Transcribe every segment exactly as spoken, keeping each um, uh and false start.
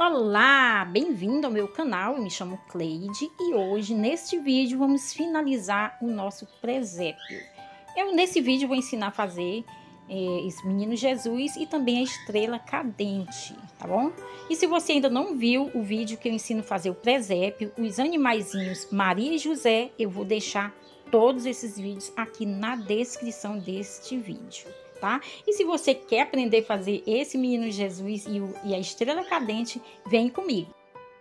Olá, bem-vindo ao meu canal, eu me chamo Cleide e hoje neste vídeo vamos finalizar o nosso presépio. Eu nesse vídeo vou ensinar a fazer é, esse menino Jesus e também a estrela cadente, tá bom? E se você ainda não viu o vídeo que eu ensino a fazer o presépio, os animaizinhos Maria e José, eu vou deixar todos esses vídeos aqui na descrição deste vídeo. Tá? E se você quer aprender a fazer esse menino Jesus e, o, e a estrela cadente, vem comigo.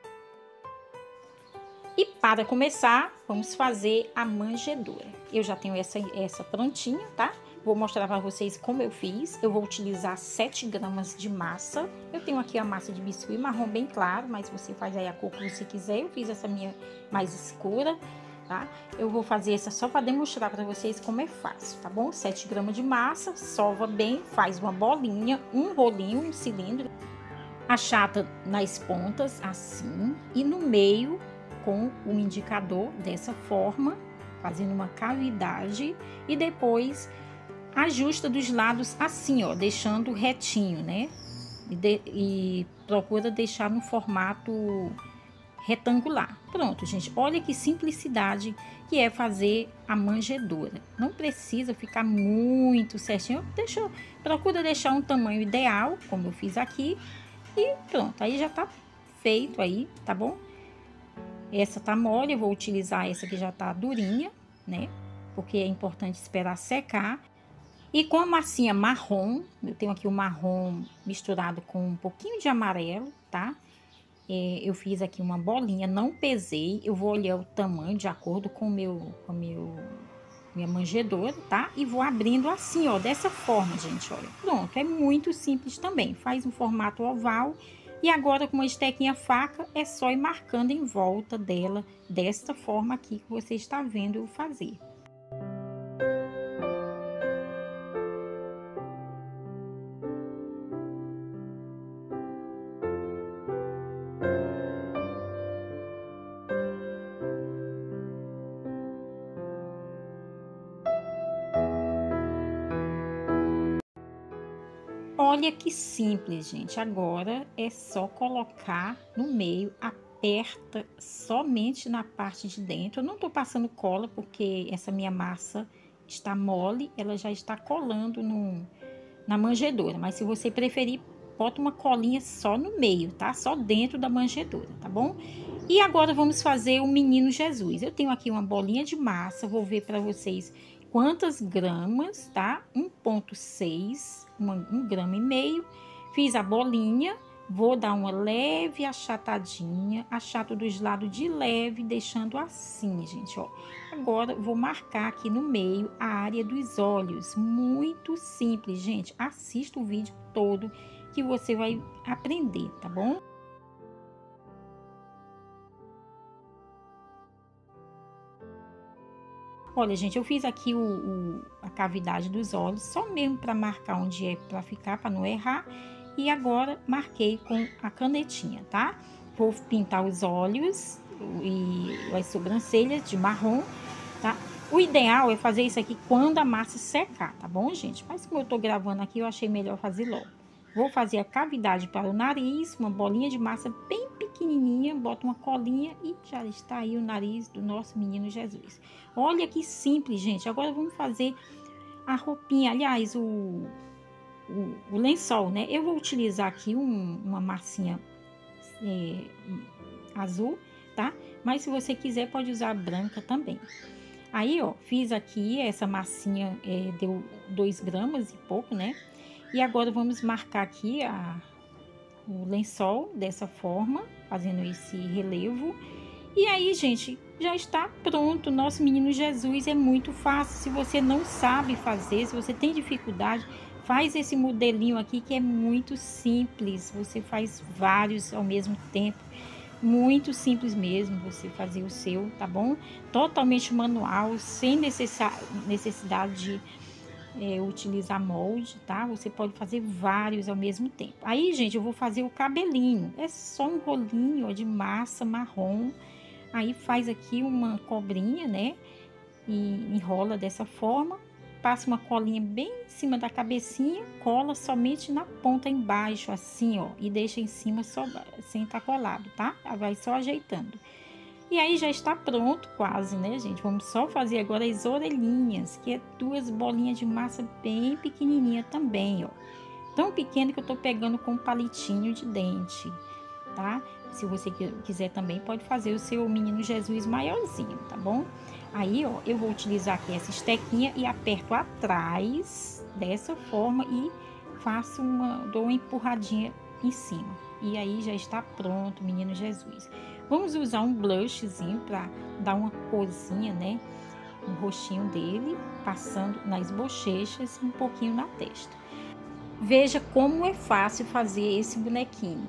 E para começar, vamos fazer a manjedoura. Eu já tenho essa, essa prontinha, tá? Vou mostrar para vocês como eu fiz. Eu vou utilizar sete gramas de massa. Eu tenho aqui a massa de biscuit marrom bem claro, mas você faz aí a cor que você quiser. Eu fiz essa minha mais escura. Tá? Eu vou fazer essa só para demonstrar para vocês como é fácil, tá bom? sete gramas de massa, sova bem, faz uma bolinha, um rolinho, um cilindro, achata nas pontas assim e no meio com o indicador dessa forma, fazendo uma cavidade e depois ajusta dos lados assim, ó, deixando retinho, né? E, de, e procura deixar no formato retangular. Pronto, gente, olha que simplicidade que é fazer a manjedoura. Não precisa ficar muito certinho, deixa, procura deixar um tamanho ideal, como eu fiz aqui, e pronto, aí já tá feito aí, tá bom? Essa tá mole, eu vou utilizar essa que já tá durinha, né? Porque é importante esperar secar. E com a massinha marrom, eu tenho aqui o marrom misturado com um pouquinho de amarelo, tá? Eu fiz aqui uma bolinha, não pesei, eu vou olhar o tamanho de acordo com o meu, com meu, minha manjedoura, tá? E vou abrindo assim, ó, dessa forma, gente, olha. Pronto, é muito simples também, faz um formato oval. E agora com uma estequinha faca, é só ir marcando em volta dela, desta forma aqui que você está vendo eu fazer. Olha que simples, gente. Agora é só colocar no meio, aperta somente na parte de dentro. Eu não tô passando cola porque essa minha massa está mole, ela já está colando no, na manjedoura. Mas se você preferir, bota uma colinha só no meio, tá? Só dentro da manjedoura, tá bom? E agora vamos fazer o menino Jesus. Eu tenho aqui uma bolinha de massa, vou ver para vocês quantas gramas, tá? um ponto seis, um grama e meio. Fiz a bolinha, vou dar uma leve achatadinha, achato dos lados de leve, deixando assim, gente, ó. Agora, vou marcar aqui no meio a área dos olhos, muito simples, gente. Assista o vídeo todo que você vai aprender, tá bom? Olha, gente, eu fiz aqui o, o, a cavidade dos olhos, só mesmo para marcar onde é para ficar, para não errar. E agora, marquei com a canetinha, tá? Vou pintar os olhos e as sobrancelhas de marrom, tá? O ideal é fazer isso aqui quando a massa secar, tá bom, gente? Mas como eu tô gravando aqui, eu achei melhor fazer logo. Vou fazer a cavidade para o nariz, uma bolinha de massa bem pequenininha, bota uma colinha e já está aí o nariz do nosso menino Jesus. Olha que simples, gente. Agora vamos fazer a roupinha, aliás, o, o, o lençol, né? Eu vou utilizar aqui um, uma massinha é, azul, tá? Mas se você quiser, pode usar branca também. Aí, ó, fiz aqui essa massinha, é, deu dois gramas e pouco, né? E agora vamos marcar aqui a, o lençol dessa forma, fazendo esse relevo. E aí, gente, já está pronto. Nosso menino Jesus é muito fácil. Se você não sabe fazer, se você tem dificuldade, faz esse modelinho aqui que é muito simples. Você faz vários ao mesmo tempo. Muito simples mesmo você fazer o seu, tá bom? Totalmente manual, sem necessidade de É, utilizar molde, tá? Você pode fazer vários ao mesmo tempo. Aí, gente, eu vou fazer o cabelinho. É só um rolinho, ó, de massa marrom. Aí faz aqui uma cobrinha, né? E enrola dessa forma. passa uma colinha bem em cima da cabecinha, cola somente na ponta embaixo, assim, ó, e deixa em cima só, sem estar colado, tá? Vai só ajeitando. E aí já está pronto quase, né, gente? Vamos só fazer agora as orelhinhas, que é duas bolinhas de massa bem pequenininha também, ó. Tão pequena que eu tô pegando com um palitinho de dente, tá? Se você quiser também pode fazer o seu menino Jesus maiorzinho, tá bom? Aí, ó, eu vou utilizar aqui essa estequinha e aperto atrás dessa forma e faço uma, dou uma empurradinha em cima. E aí já está pronto, menino Jesus. Vamos usar um blushzinho para dar uma corzinha, né, no rostinho dele, passando nas bochechas e um pouquinho na testa. Veja como é fácil fazer esse bonequinho.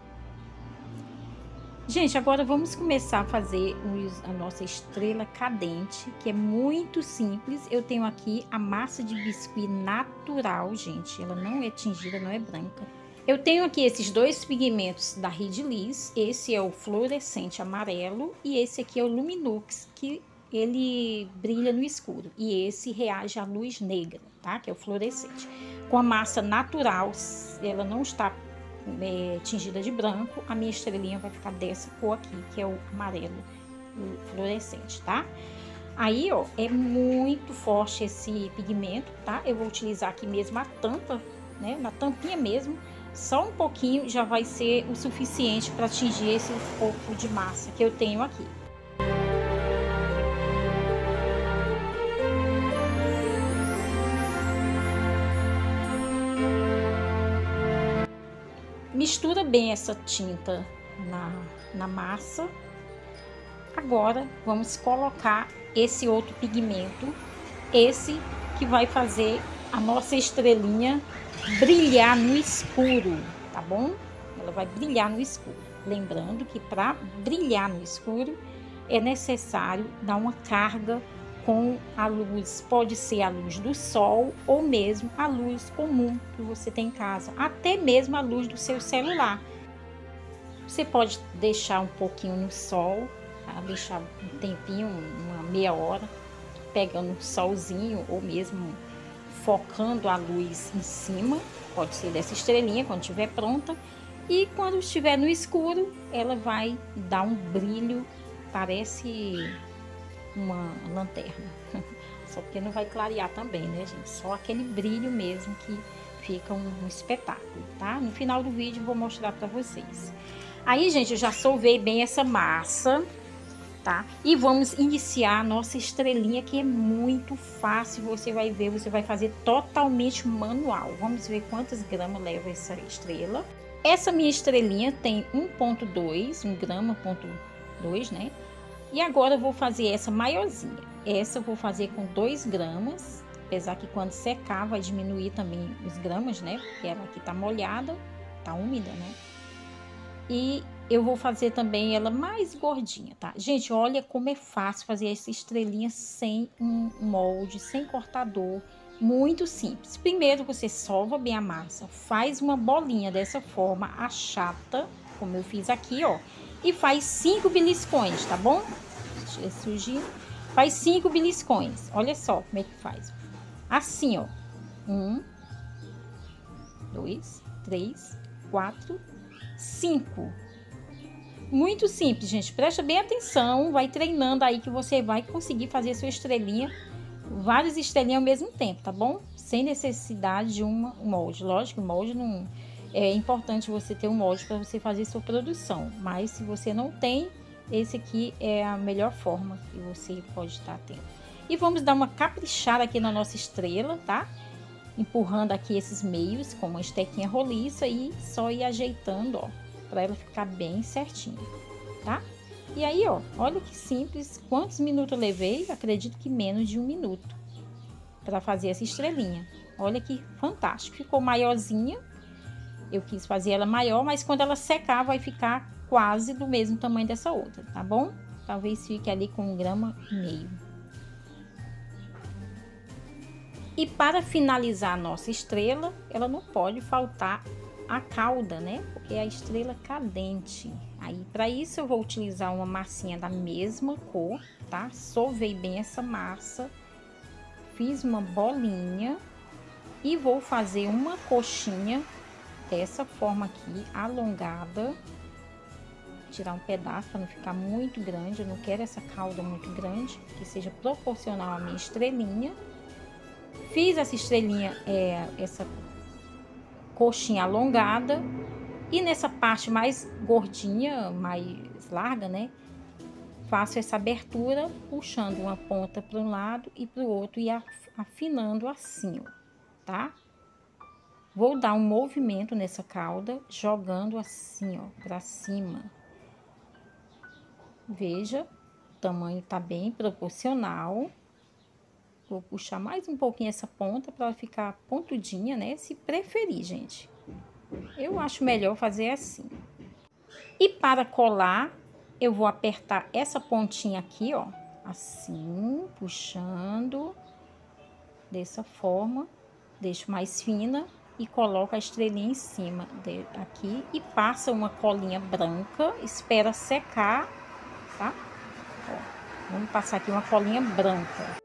Gente, agora vamos começar a fazer os, a nossa estrela cadente, que é muito simples. Eu tenho aqui a massa de biscuit natural, gente. Ela não é tingida, não é branca. Eu tenho aqui esses dois pigmentos da Red Liss. Esse é o fluorescente amarelo e esse aqui é o Luminux, que ele brilha no escuro. E esse reage à luz negra, tá? Que é o fluorescente. Com a massa natural, ela não está é, tingida de branco, a minha estrelinha vai ficar dessa cor aqui, que é o amarelo o fluorescente, tá? Aí, ó, é muito forte esse pigmento, tá? Eu vou utilizar aqui mesmo a tampa, né? Na tampinha mesmo. Só um pouquinho já vai ser o suficiente para atingir esse pouco de massa que eu tenho aqui. Mistura bem essa tinta na, na massa. Agora, vamos colocar esse outro pigmento, esse que vai fazer a nossa estrelinha brilhar no escuro, tá bom? Ela vai brilhar no escuro. Lembrando que para brilhar no escuro é necessário dar uma carga com a luz, pode ser a luz do sol ou mesmo a luz comum que você tem em casa, até mesmo a luz do seu celular. Você pode deixar um pouquinho no sol, tá? Deixar um tempinho, uma meia hora, pegando um solzinho ou mesmo focando a luz em cima, pode ser dessa estrelinha quando estiver pronta, e quando estiver no escuro, ela vai dar um brilho, parece uma lanterna, só porque não vai clarear também, né, gente? Só aquele brilho mesmo que fica um, um espetáculo, tá? No final do vídeo vou mostrar para vocês. Aí, gente, eu já solvei bem essa massa, tá? E vamos iniciar a nossa estrelinha, que é muito fácil, você vai ver, você vai fazer totalmente manual. Vamos ver quantas gramas leva essa estrela. Essa minha estrelinha tem um ponto dois, um grama, ponto dois, né? E agora eu vou fazer essa maiorzinha. Essa eu vou fazer com dois gramas, apesar que quando secar vai diminuir também os gramas, né? Porque ela aqui tá molhada, tá úmida, né? E eu vou fazer também ela mais gordinha, tá? Gente, olha como é fácil fazer essa estrelinha sem um molde, sem cortador. Muito simples. Primeiro você sova bem a massa, faz uma bolinha dessa forma, achata, como eu fiz aqui, ó. E faz cinco beliscões, tá bom? Tira esse sujinho. Faz cinco beliscões. Olha só como é que faz. Assim, ó. Um, dois, três, quatro, cinco. Muito simples, gente. Presta bem atenção. Vai treinando aí que você vai conseguir fazer a sua estrelinha. Várias estrelinhas ao mesmo tempo, tá bom? Sem necessidade de uma, um molde. Lógico, o molde não... É importante você ter um molde para você fazer sua produção. Mas se você não tem, esse aqui é a melhor forma que você pode estar tendo. E vamos dar uma caprichada aqui na nossa estrela, tá? Empurrando aqui esses meios com uma estequinha roliça e só ir ajeitando, ó, para ela ficar bem certinho, tá? E aí, ó, olha que simples. Quantos minutos eu levei? Acredito que menos de um minuto para fazer essa estrelinha. Olha que fantástico. Ficou maiorzinha. Eu quis fazer ela maior, mas quando ela secar vai ficar quase do mesmo tamanho dessa outra, tá bom? Talvez fique ali com um grama e meio. E para finalizar a nossa estrela, ela não pode faltar a cauda, né? Porque é a estrela cadente. Aí, para isso, eu vou utilizar uma massinha da mesma cor, tá? Sovei bem essa massa. fiz uma bolinha e vou fazer uma coxinha dessa forma aqui, alongada. Tirar um pedaço para não ficar muito grande, eu não quero essa calda muito grande, que seja proporcional à minha estrelinha. Fiz essa estrelinha, é, essa coxinha alongada, e nessa parte mais gordinha, mais larga, né? Faço essa abertura, puxando uma ponta para um lado e para o outro e afinando assim, ó, tá? Vou dar um movimento nessa calda, jogando assim, ó, para cima. Veja, o tamanho tá bem proporcional. Vou puxar mais um pouquinho essa ponta para ela ficar pontudinha, né? Se preferir, gente. Eu acho melhor fazer assim. E para colar, eu vou apertar essa pontinha aqui, ó. Assim, puxando. Dessa forma. Deixo mais fina e coloco a estrelinha em cima de, aqui. E passa uma colinha branca. Espera secar, tá? Ó, vamos passar aqui uma colinha branca.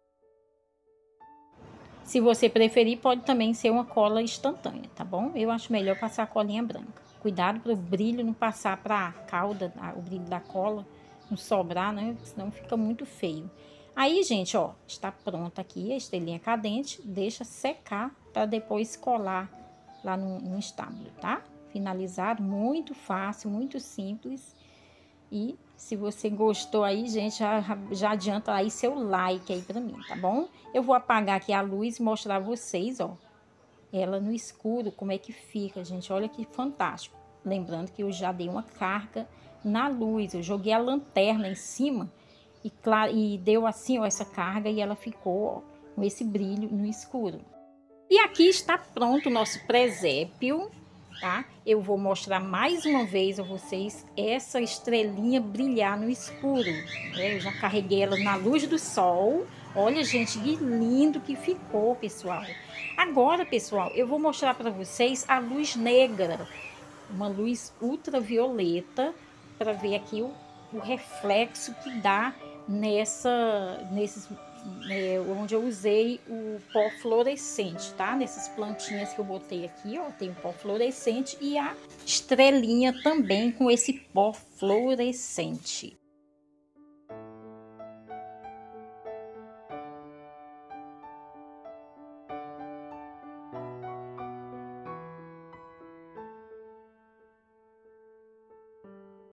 Se você preferir, pode também ser uma cola instantânea, tá bom? Eu acho melhor passar a colinha branca. Cuidado para o brilho não passar para a cauda, o brilho da cola não sobrar, né? Senão fica muito feio. Aí, gente, ó, está pronta aqui a estrelinha cadente. Deixa secar para depois colar lá no, no estábulo, tá? Finalizado, muito fácil, muito simples. E se você gostou aí, gente, já, já adianta aí seu like aí pra mim, tá bom? Eu vou apagar aqui a luz e mostrar a vocês, ó, ela no escuro, como é que fica, gente. Olha que fantástico. Lembrando que eu já dei uma carga na luz, eu joguei a lanterna em cima e, claro, e deu assim, ó, essa carga e ela ficou, ó, com esse brilho no escuro. E aqui está pronto o nosso presépio. Tá? Eu vou mostrar mais uma vez a vocês essa estrelinha brilhar no escuro. Né? Eu já carreguei ela na luz do sol. Olha, gente, que lindo que ficou, pessoal. Agora, pessoal, eu vou mostrar para vocês a luz negra. Uma luz ultravioleta, para ver aqui o, o reflexo que dá nessa, nesses... É, onde eu usei o pó fluorescente, tá? Nessas plantinhas que eu botei aqui, ó, tem o pó fluorescente e a estrelinha também com esse pó fluorescente.